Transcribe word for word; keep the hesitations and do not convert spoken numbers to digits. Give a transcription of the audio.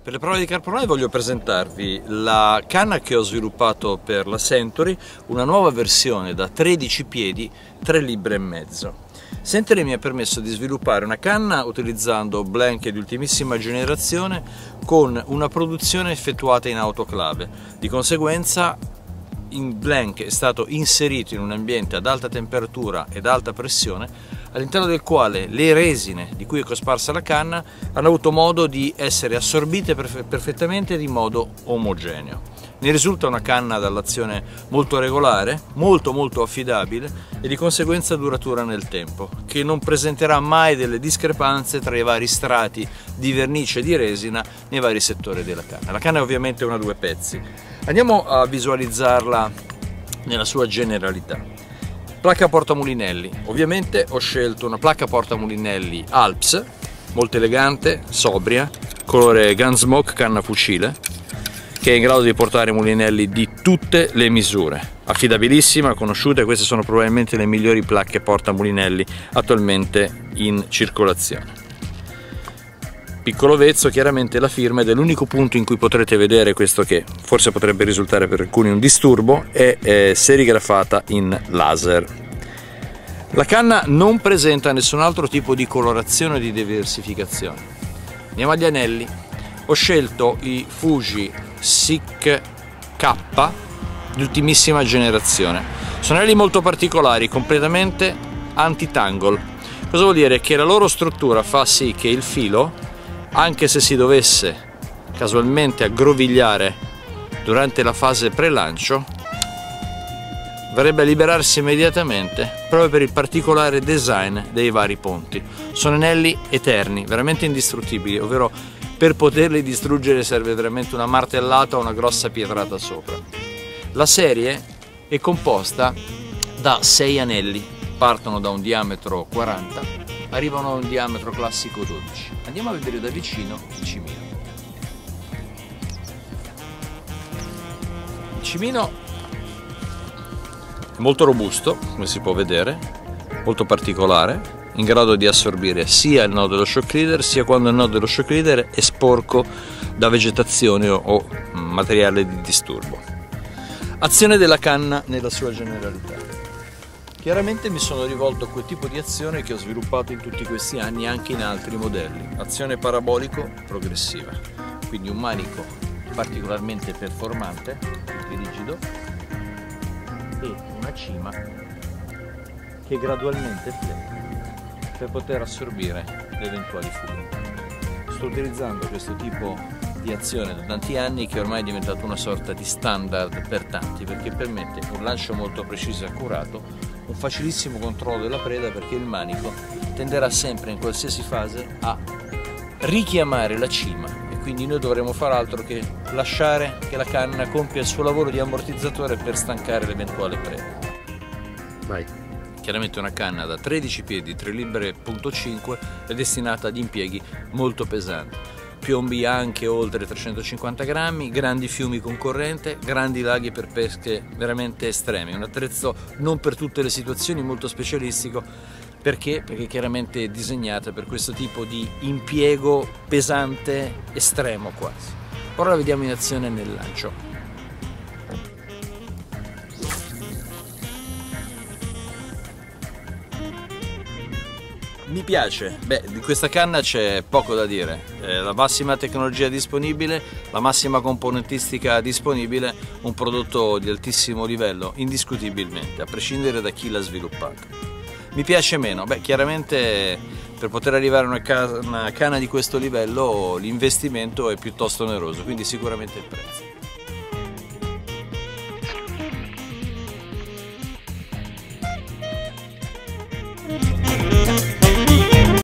Per le prove di Carponai voglio presentarvi la canna che ho sviluppato per la Century, una nuova versione da tredici piedi, tre libbre e mezzo. Century mi ha permesso di sviluppare una canna utilizzando blank di ultimissima generazione con una produzione effettuata in autoclave. Di conseguenza il blank è stato inserito in un ambiente ad alta temperatura ed alta pressione, all'interno del quale le resine di cui è cosparsa la canna hanno avuto modo di essere assorbite perfettamente di modo omogeneo. Ne risulta una canna dall'azione molto regolare, molto molto affidabile e di conseguenza duratura nel tempo, che non presenterà mai delle discrepanze tra i vari strati di vernice e di resina nei vari settori della canna. La canna è ovviamente una a due pezzi. Andiamo a visualizzarla nella sua generalità. Placca portamulinelli, ovviamente ho scelto una placca portamulinelli Alps, molto elegante, sobria, colore Gunsmoke, canna fucile, che è in grado di portare mulinelli di tutte le misure, affidabilissima, conosciuta, queste sono probabilmente le migliori placche portamulinelli attualmente in circolazione. Piccolo vezzo, chiaramente la firma, ed è l'unico punto in cui potrete vedere questo che forse potrebbe risultare per alcuni un disturbo, è eh, serigrafata in laser. La canna non presenta nessun altro tipo di colorazione o di diversificazione. Andiamo agli anelli. Ho scelto i Fuji SICK K di ultimissima generazione. Sono anelli molto particolari, completamente anti-tangle. Cosa vuol dire? Che la loro struttura fa sì che il filo, anche se si dovesse casualmente aggrovigliare durante la fase pre-lancio, verrebbe a liberarsi immediatamente proprio per il particolare design dei vari ponti. Sono anelli eterni, veramente indistruttibili, ovvero per poterli distruggere serve veramente una martellata o una grossa pietrata sopra. La serie è composta da sei anelli, partono da un diametro quaranta, arrivano a un diametro classico dodici. Andiamo a vedere da vicino il cimino. Il cimino è molto robusto, come si può vedere, molto particolare, in grado di assorbire sia il nodo dello shock leader sia quando il nodo dello shock leader è sporco da vegetazione o, o materiale di disturbo. Azione della canna nella sua generalità. Chiaramente mi sono rivolto a quel tipo di azione che ho sviluppato in tutti questi anni anche in altri modelli. Azione parabolico progressiva, quindi un manico particolarmente performante, rigido, e una cima che gradualmente flette per poter assorbire le eventuali fughe. Sto utilizzando questo tipo di azione da tanti anni, che ormai è diventato una sorta di standard per tanti, perché permette un lancio molto preciso e accurato, un facilissimo controllo della preda, perché il manico tenderà sempre in qualsiasi fase a richiamare la cima e quindi noi dovremo far altro che lasciare che la canna compia il suo lavoro di ammortizzatore per stancare l'eventuale preda. Vai. Chiaramente una canna da tredici piedi, tre libbre e cinque è destinata ad impieghi molto pesanti. Piombi anche oltre trecentocinquanta grammi, grandi fiumi con corrente, grandi laghi per pesche veramente estreme. Un attrezzo non per tutte le situazioni, molto specialistico. Perché? Perché chiaramente è disegnata per questo tipo di impiego pesante, estremo quasi. Ora la vediamo in azione nel lancio. Mi piace, beh, di questa canna c'è poco da dire, eh, la massima tecnologia disponibile, la massima componentistica disponibile, un prodotto di altissimo livello indiscutibilmente, a prescindere da chi l'ha sviluppato. Mi piace meno? Beh, chiaramente per poter arrivare a una, ca una canna di questo livello l'investimento è piuttosto oneroso, quindi sicuramente il prezzo.